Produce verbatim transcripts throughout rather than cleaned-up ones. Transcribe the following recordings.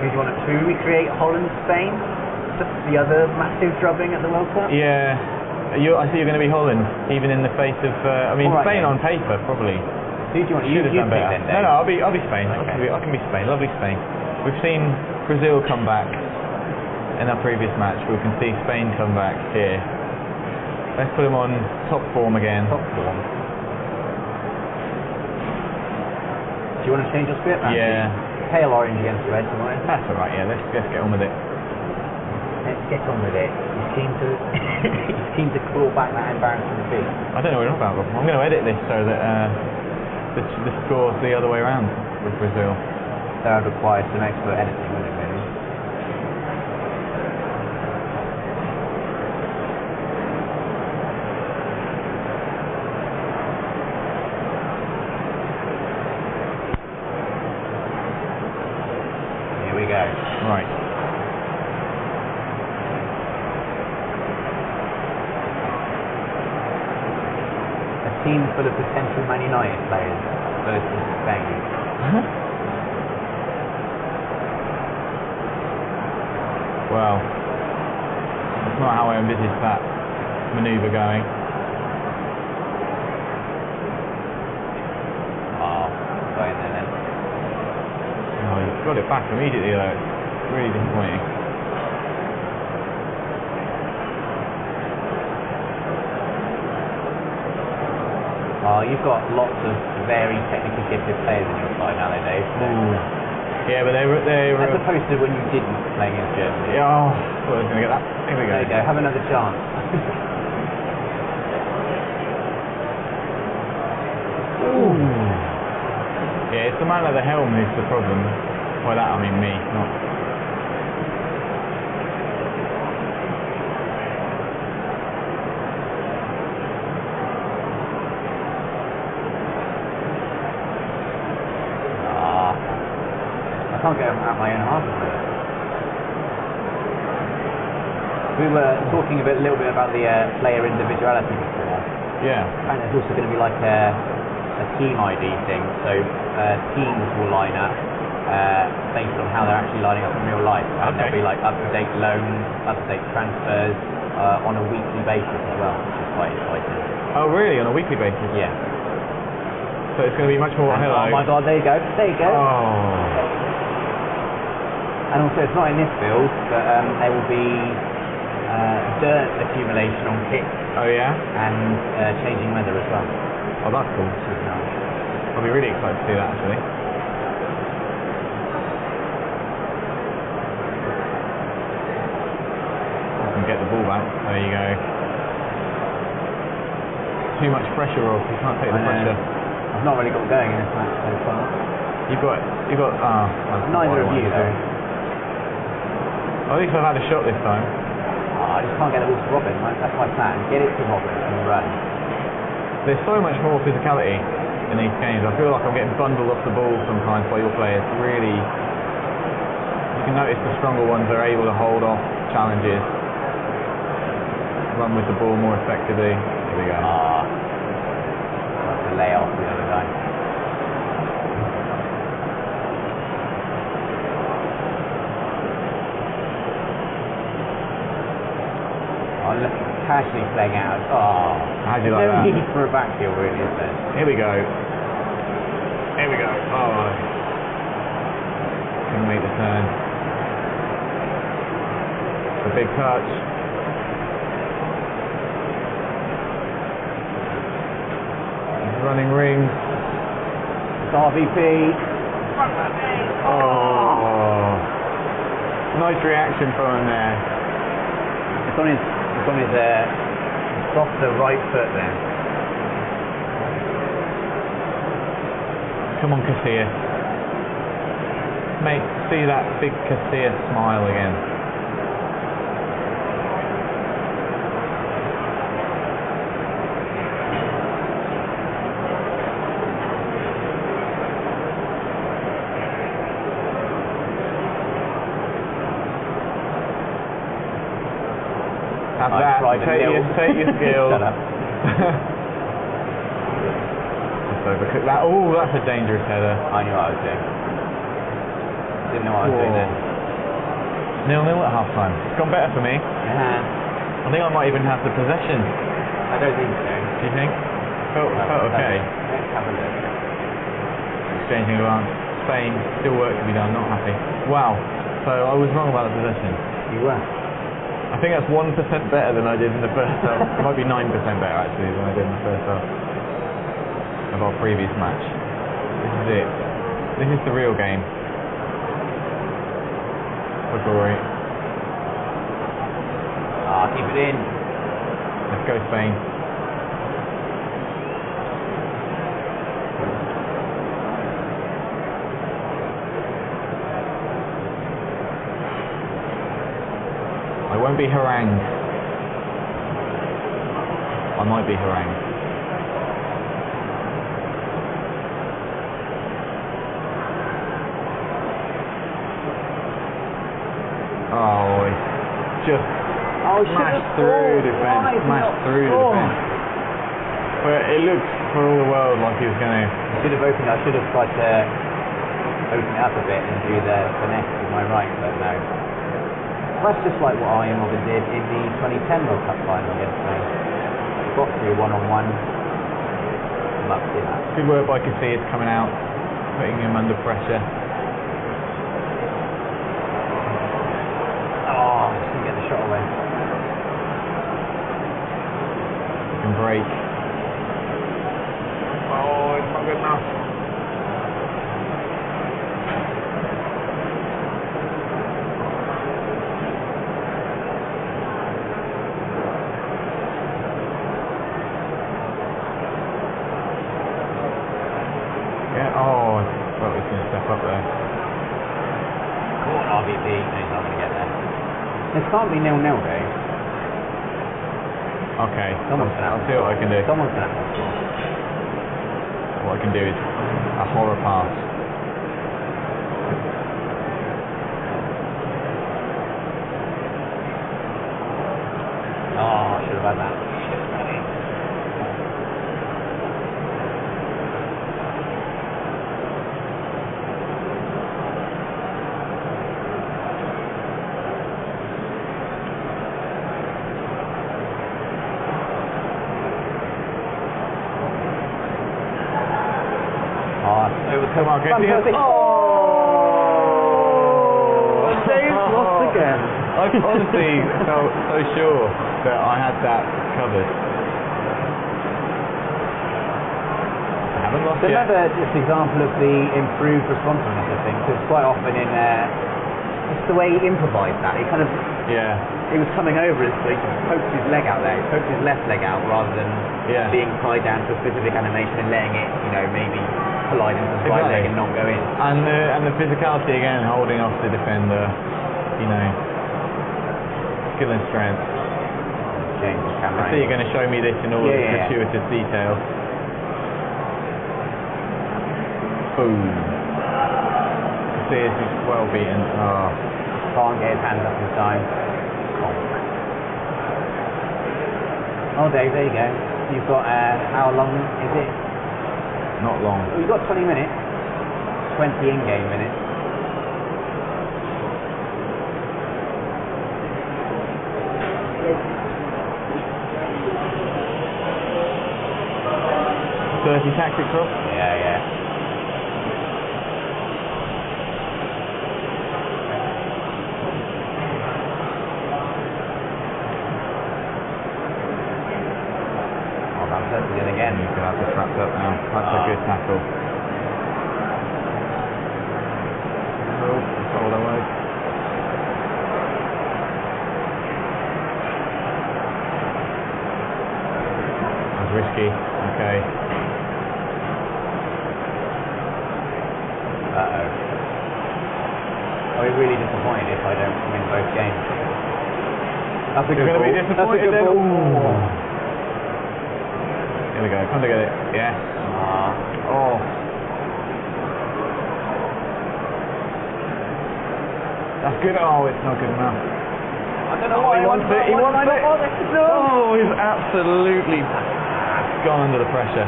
do you want to recreate Holland, Spain? The other massive drubbing at the World Cup? Yeah. You, I see you're going to be Holland, even in the face of. Uh, I mean, right, Spain then. on paper probably. Who do you want? You, Should have you done pick better. then, Dave. No, no, I'll be, I'll be Spain. Okay. I, can be, I can be Spain. Lovely Spain. We've seen Brazil come back in our previous match. We can see Spain come back here. Let's put them on top form again. Top form. Do you want to change your script, Matthew? Yeah. Pale orange against red tomorrow. That's all right. Yeah. Let's let's get on with it. Let's get on with it. You seem to, you seem to claw back that embarrassing defeat. I don't know what you're on about, Rob. I'm going to edit this so that uh, the, the score's the other way around with Brazil. That would require some expert editing, wouldn't it, really? Here we go. Right. Team full of potential Man United players versus Spain. Well, that's not how I envisaged that manoeuvre going. Oh, right in there then. Oh, he's got it back immediately though. It's really disappointing. Oh, you've got lots of very technically gifted players in your side now, Dave. Ooh. Yeah, but they were they were. As opposed to when you didn't play against Germany. Yeah, oh, I thought I was going to get that. Here we go. There you go. Have another chance. Ooh. Yeah, it's the man at the helm who's the problem. By that I mean me, not. I can't get out my own half of it. We were talking a bit, little bit about the uh, player individuality before. Yeah. And there's also going to be like a, a team I D thing. So uh, teams will line up uh, based on how they're actually lining up in real life. And Okay. there'll be like up-to-date loans, up-to-date transfers uh, on a weekly basis as well, which is quite exciting. Oh, really? On a weekly basis? Yeah. So it's going to be much more. And, Hello. oh my God! There you go. There you go. Oh. And also, it's not in this build, but um, there will be uh, dirt accumulation on kits Oh yeah. and uh, changing weather as well. Oh, that's cool. I'll be really excited to see that actually. I can get the ball back. There you go. Too much pressure, Rob. You can't take the I know. pressure. I've not really got going in this match so far. You've got, you've got. Ah, that's not Neither what I of you, wanted to though. do. At least I've had a shot this time. Oh, I just can't get the ball to Robin. Right? That's my plan. Get it to Robin and run. There's so much more physicality in these games. I feel like I'm getting bundled off the ball sometimes by your players. Really, you can notice the stronger ones are able to hold off challenges, run with the ball more effectively. Here we go. Ah, that's a layoff the other guy. Oh, look, casually playing out. Oh, How do you like no that? need for a back heel, really, is there? Here we go. Here we go. Oh, can make the turn. A big touch. Running rings. It's R V P. Oh, nice reaction from him there. It's on his, it's on his uh, softer right foot there. Come on, Casillas. Mate, see that big Casillas smile again. Have I that. tried a Take your, nil. take your skills. Shut up. Just overcook that. Oh, that's a dangerous header. I knew what I was doing. Didn't know what I was doing Whoa. then. nil nil at half time. It's gone better for me. Yeah. I think I might even have the possession. I don't think so. Do you think? Felt, Well, felt let's okay. have a- Let's have a look. Exchanging a glance. Spain, still work to be done, not happy. Wow. So I was wrong about the possession. You were. I think that's one percent better than I did in the first half. It might be nine percent better actually than I did in the first half of our previous match. This is it. This is the real game. For glory. Ah, keep it in. Let's go Spain. I won't be harangued. I might be harangued. Oh, it's just Oh, should smashed have through scored. defence, Why is he smashed not through scored? defence. But it looked for all the world like he was going to. I should have opened. I should have tried to open it up a bit and do the finesse with my right, but no. That's just like what Ian Robin did in the twenty ten World Cup final against me. Got through one on one. Mucked it up. Good work by Casillas coming out, putting him under pressure. Oh, just didn't get the shot away. He can break. Oh, it's not good enough. Yeah, oh, I thought he was going to step up there. Come on, R B P. No, he's not going to get there. This can't be nil nil, though. Okay, Someone's gonna I'll have see what I can do. Someone's going to have to score. What I can do is a horror pass. Oh, I should have had that. Should have had it. Oh, over Come on, Van Casillas. Persie. Oh! Dave's lost again. I honestly felt so sure that I had that covered. I haven't lost It's yet. another just example of the improved responsiveness, I think, because quite often in uh, it's the way he improvised that. He kind of Yeah, he was coming over it, so he just poked his leg out there. He poked his left leg out rather than yeah. being tied down to a specific animation and letting it, you know, maybe collide into his right Exactly. leg and not go in. And the and the physicality again, holding off the defender. You know, skill and strength. Change the camera. I see you're going to show me this in all Yeah, its yeah, yeah. gratuitous detail. Boom. See, he's well beaten. Oh. Can't get his hands up in time. Conk. Oh, Dave, there you go. You've got uh, how long is it? Not long. Well, you've got twenty minutes. twenty in-game minutes. Dirty tactics, Rob? Yeah, yeah. Oh, Van Persie in again. He's going to have this wrapped up now. That's a Ah. good tackle. Oh, that's all there was. That was risky. Okay. Uh-oh. I'll be really disappointed if I don't win both games. That's a You're good going to be ball. disappointed That's a then? good ball. Ooh. Here we go. Come to get it. Yeah. Ah. Oh. That's good. Oh, it's not good enough. I don't know Oh, why he wants it. He wants it. Oh, he's absolutely gone under the pressure.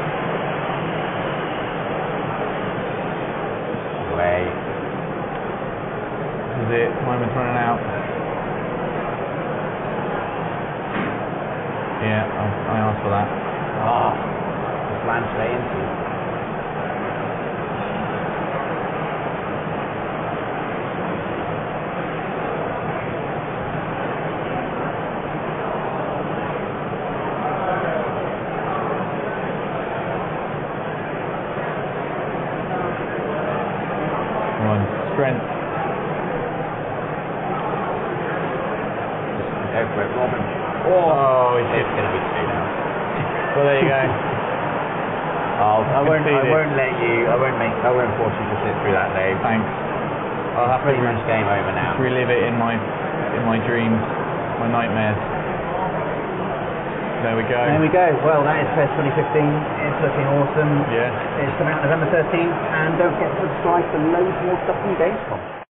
Wait. is it. Moment's running out. Yeah, I, I asked for that. Oh, just ran straight into you. Come on, strength. Go for it, Robin. Oh, he's It's going to be two now. Well, there you go. Oh, I won't. I Conceded. won't let you. I won't make. I won't force you to sit through that, Dave. Thanks. I'll have to Pretty much game over now. relive it in my in my dreams, my nightmares. There we go. There we go. Well, that is PES twenty fifteen. It's looking awesome. Yeah. It's coming out November thirteenth, and don't forget to subscribe for loads more stuff from Gamescom.